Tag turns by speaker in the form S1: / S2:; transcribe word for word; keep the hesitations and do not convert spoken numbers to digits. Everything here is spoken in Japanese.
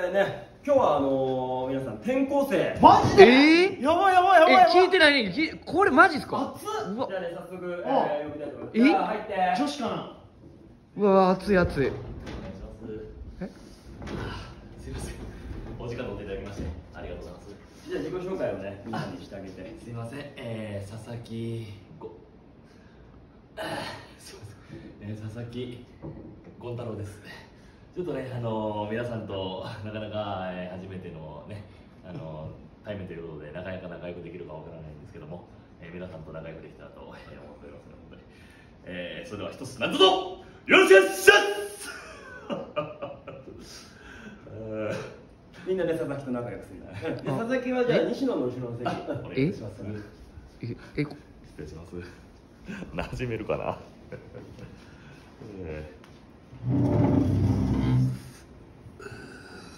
S1: でね、今日はあのー、皆さん転校生。
S2: マジで？
S3: えー、
S2: やばいやばいやばいやばい。
S3: え、聞いてないね。きこれマジっすか？
S2: 熱っ。
S3: うわ
S1: じゃあね、早速、えー、呼びたいと思います。
S3: え
S1: じゃあ入って。
S2: 女子かな。
S3: うわ、熱い熱い。
S4: お願いします。
S3: え、
S4: すいません。お時間取っていただきましてありがとうございます。
S1: じゃあ自己紹介をね、みんなにしてあげて。
S4: すいません。えー、佐々木ご。あーすいません。えー、佐々木権太郎です。ちょっとね、あのー、皆さんとなかなか、えー、初めてのね、あのー、対面ということでなかなか仲良くできるかわからないんですけども、えー、皆さんと仲良くできたらと、えー、思っておりますので、えー、それでは一つなんとぞよろしくお願いします
S1: みんなで佐々木と仲良くする。で佐々木はじゃあ西野の後ろの席。
S4: お願いします。
S3: え、え、こ
S4: 失礼します。馴染めるかな。えー